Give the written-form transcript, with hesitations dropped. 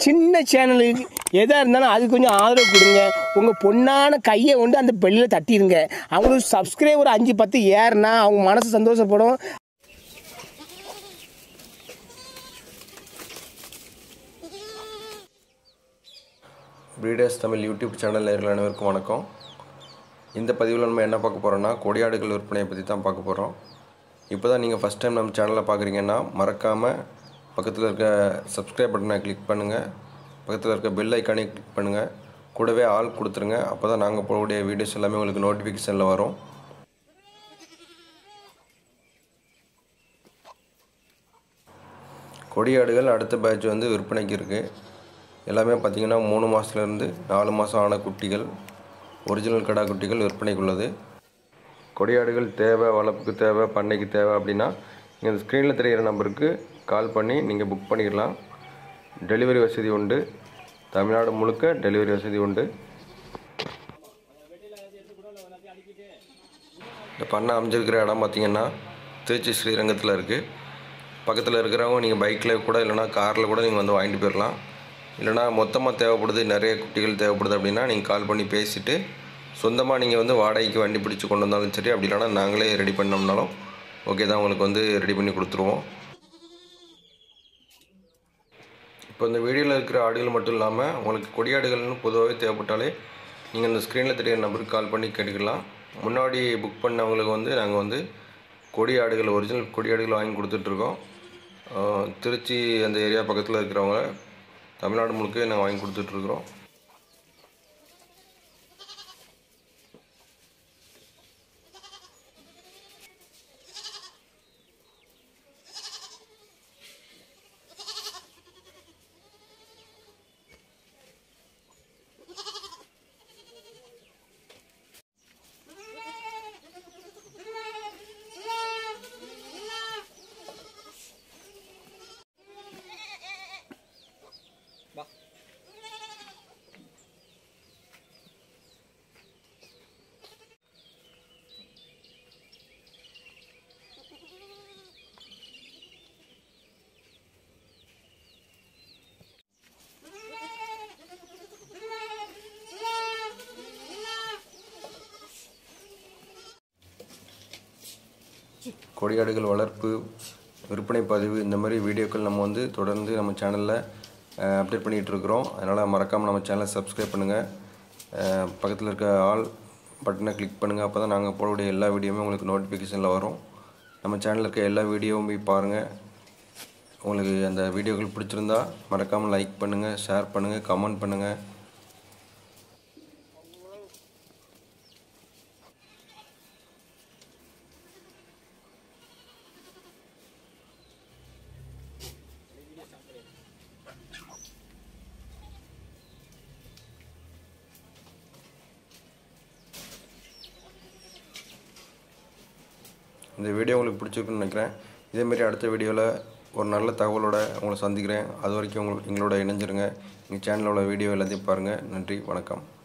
சின்ன சேனலுக்கு எதாக இருந்தாலும் அது கொஞ்சம் ஆதரவு கொடுங்க. உங்கள் பொண்ணான கையை கொண்டு அந்த பெல்லில் தட்டிடுங்க. அவங்களுக்கு சப்ஸ்கிரைபர் 5 10 ஏறுனா அவங்க மனசு சந்தோஷப்படும். பிரீடர்ஸ் தமிழ் யூடியூப் சேனல் நேயர்கள் அனைவருக்கும் வணக்கம். இந்த பதிவில் நம்ம என்ன பார்க்க போகிறோன்னா, கொடியாடுகள் விற்பனையை பற்றி தான் பார்க்க போகிறோம். இப்போ தான் நீங்கள் ஃபஸ்ட் டைம் நம்ம சேனலை பார்க்குறீங்கன்னா மறக்காமல் பக்கத்தில் இருக்க சப்ஸ்கிரைப் பட்டனை கிளிக் பண்ணுங்கள், பக்கத்தில் இருக்க பெல் ஐக்கானே கிளிக் பண்ணுங்கள், கூடவே ஆல் கொடுத்துருங்க. அப்போ தான் நாங்கள் போடக்கூடிய வீடியோஸ் எல்லாமே உங்களுக்கு நோட்டிஃபிகேஷனில் வரும். கொடியாடுகள் அடுத்த பேட்ச் வந்து விற்பனைக்கு இருக்குது. எல்லாமே பார்த்திங்கன்னா 3 மாதத்துலேருந்து 4 மாதம் ஆன குட்டிகள், ஒரிஜினல் கடா குட்டிகள் விற்பனைக்கு உள்ளது. கொடியாடுகள் தேவை, வளர்ப்புக்கு தேவை, பண்ணைக்கு தேவை அப்படின்னா நீங்கள் இந்த ஸ்க்ரீனில் தெரிகிற நம்பருக்கு கால் பண்ணி நீங்கள் புக் பண்ணிக்கலாம். டெலிவரி வசதி உண்டு. தமிழ்நாடு முழுக்க டெலிவரி வசதி உண்டு. இந்த பண்ணை அமைஞ்சிருக்கிற இடம் பார்த்திங்கன்னா திருச்சி ஸ்ரீரங்கத்தில் இருக்குது. பக்கத்தில் இருக்கிறவங்க நீங்கள் பைக்கில் கூட இல்லைனா காரில் கூட நீங்கள் வந்து வாங்கிட்டு போயிடலாம். இல்லைனா மொத்தமாக தேவைப்படுது, நிறைய குட்டிகள் தேவைப்படுது அப்படின்னா நீங்கள் கால் பண்ணி பேசிவிட்டு சொந்தமாக நீங்கள் வந்து வாடகைக்கு வண்டி பிடிச்சி கொண்டு வந்தாலும் சரி, அப்படி இல்லைனா நாங்களே ரெடி பண்ணோம்னாலும் ஓகே தான், உங்களுக்கு வந்து ரெடி பண்ணி கொடுத்துருவோம். இப்போ இந்த வீடியோவில் இருக்கிற ஆடுகள் மட்டும் இல்லாமல் உங்களுக்கு கொடியாடுகள்னு பொதுவாகவே தேவைப்பட்டாலே நீங்கள் இந்த ஸ்க்ரீனில் தெரிகிற நம்பருக்கு கால் பண்ணி கேட்டுக்கலாம். முன்னாடி புக் பண்ணவங்களுக்கு வந்து நாங்கள் வந்து கொடியாடுகள், ஒரிஜினல் கொடியாடுகள் வாங்கி கொடுத்துட்ருக்கோம். திருச்சி அந்த ஏரியா பக்கத்தில் இருக்கிறவங்க தமிழ்நாடு முழுக்க நாங்கள் வாங்கி கொடுத்துட்ருக்குறோம். கொடியாடுகள் வளர்ப்பு, விற்பனை பதிவு, இந்த மாதிரி வீடியோக்கள் நம்ம வந்து தொடர்ந்து நம்ம சேனலில் அப்டேட் பண்ணிகிட்ருக்குறோம். அதனால் மறக்காமல் நம்ம சேனலை சப்ஸ்கிரைப் பண்ணுங்கள், பக்கத்தில் இருக்க ஆல் பட்டனை கிளிக் பண்ணுங்கள். அப்போ தான் நாங்கள் போடக்கூடிய எல்லா வீடியோவுமே உங்களுக்கு நோட்டிஃபிகேஷனில் வரும். நம்ம சேனலில் இருக்க எல்லா வீடியோவும் போய் பாருங்கள். உங்களுக்கு அந்த வீடியோக்கள் பிடிச்சிருந்தா மறக்காமல் லைக் பண்ணுங்கள், ஷேர் பண்ணுங்கள், கமெண்ட் பண்ணுங்கள். இந்த வீடியோ உங்களுக்கு பிடிச்சிருக்குன்னு நினைக்கிறேன். இதேமாரி அடுத்த வீடியோவில் ஒரு நல்ல தகவலோடு உங்களை சந்திக்கிறேன். அது வரைக்கும் எங்களோட இணைஞ்சிருங்க. எங்கள் சேனலோட வீடியோ எல்லாத்தையும் பாருங்கள். நன்றி, வணக்கம்.